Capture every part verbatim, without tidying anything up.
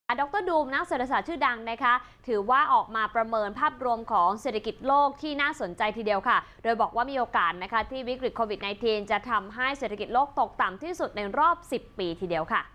ดร.ดูมนักเศรษฐศาสตร์ชื่อดังนะคะถือว่าออกมาประเมินภาพรวมของเศรษฐกิจโลกที่น่าสนใจทีเดียวค่ะโดยบอกว่ามีโอกาสนะคะที่วิกฤตโควิด สิบเก้า จะทำให้เศรษฐกิจโลกตกต่ำที่สุดในรอบสิบปีทีเดียวค่ะ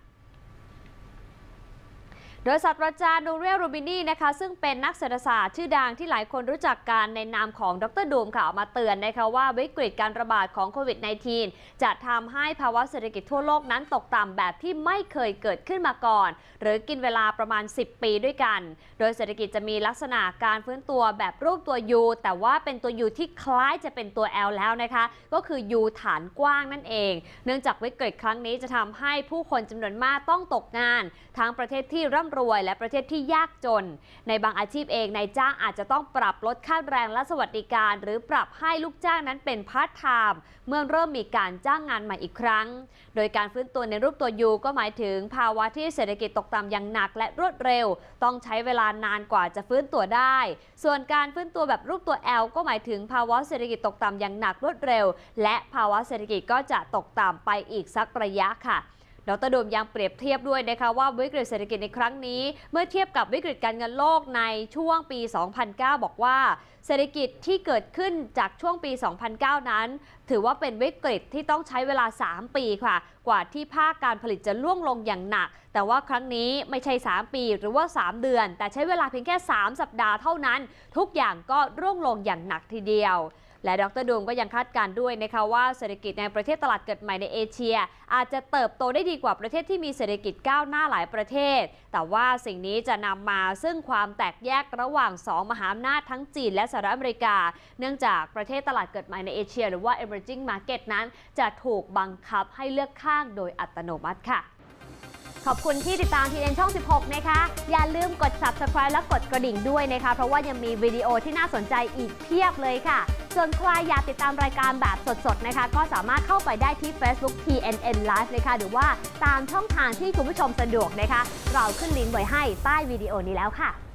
โดยศาสตราจารย์นูเรียล รูบินีนะคะซึ่งเป็นนักเศรษฐศาสตร์ชื่อดังที่หลายคนรู้จักกันในนามของดร.ดูมค่ะออกมาเตือนนะคะว่าวิกฤตการระบาดของโควิด สิบเก้า จะทำให้ภาวะเศรษฐกิจทั่วโลกนั้นตกต่ำแบบที่ไม่เคยเกิดขึ้นมาก่อนหรือกินเวลาประมาณสิบปีด้วยกันโดยเศรษฐกิจจะมีลักษณะการฟื้นตัวแบบรูปตัว U แต่ว่าเป็นตัว U ที่คล้ายจะเป็นตัว L แล้วนะคะก็คือ U ฐานกว้างนั่นเองเนื่องจากวิกฤตครั้งนี้จะทำให้ผู้คนจำนวนมากต้องตกงานทั้งประเทศที่ร่ำรวยและประเทศที่ยากจนในบางอาชีพเองนายจ้างอาจจะต้องปรับลดค่าแรงและสวัสดิการหรือปรับให้ลูกจ้างนั้นเป็นพาร์ทไทม์เมื่อเริ่มมีการจ้างงานใหม่อีกครั้งโดยการฟื้นตัวในรูปตัว U ก็หมายถึงภาวะที่เศรษฐกิจตกต่ำอย่างหนักและรวดเร็วต้องใช้เวลานานกว่าจะฟื้นตัวได้ส่วนการฟื้นตัวแบบรูปตัว L ก็หมายถึงภาวะเศรษฐกิจตกต่ำอย่างหนักรวดเร็วและภาวะเศรษฐกิจก็จะตกต่ำไปอีกสักระยะค่ะดร.ดูมยังเปรียบเทียบด้วยนะคะว่าวิกฤตเศรษฐกิจในครั้งนี้เมื่อเทียบกับวิกฤตการเงินโลกในช่วงปี สองพันเก้า บอกว่าเศรษฐกิจที่เกิดขึ้นจากช่วงปี สองพันเก้า นั้นถือว่าเป็นวิกฤตที่ต้องใช้เวลา สาม ปีค่ะกว่าที่ภาคการผลิตจะล่วงลงอย่างหนักแต่ว่าครั้งนี้ไม่ใช่ สาม ปีหรือว่า สาม เดือนแต่ใช้เวลาเพียงแค่ สาม สัปดาห์เท่านั้นทุกอย่างก็ร่วงลงอย่างหนักทีเดียวและดร.ดูมก็ยังคาดการณ์ด้วยนะคะว่าเศรษฐกิจในประเทศตลาดเกิดใหม่ในเอเชียอาจจะเติบโตได้ดีกว่าประเทศที่มีเศรษฐกิจก้าวหน้าหลายประเทศแต่ว่าสิ่งนี้จะนำมาซึ่งความแตกแยกระหว่างสองมหาอำนาจทั้งจีนและสหรัฐอเมริกาเนื่องจากประเทศตลาดเกิดใหม่ในเอเชียหรือว่า emerging market นั้นจะถูกบังคับให้เลือกข้างโดยอัตโนมัติค่ะขอบคุณที่ติดตาม ที เอ็น ช่อง สิบหก นะคะอย่าลืมกด ซับสไครบ์ และกดกระดิ่งด้วยนะคะเพราะว่ายังมีวิดีโอที่น่าสนใจอีกเพียบเลยค่ะส่วนใครอยากติดตามรายการแบบสดๆนะคะก็สามารถเข้าไปได้ที่ Facebook ที เอ็น เอ็น Live เลยค่ะหรือว่าตามช่องทางที่คุณผู้ชมสะดวกนะคะเราขึ้นลิงก์ไว้ให้ใต้วิดีโอนี้แล้วค่ะ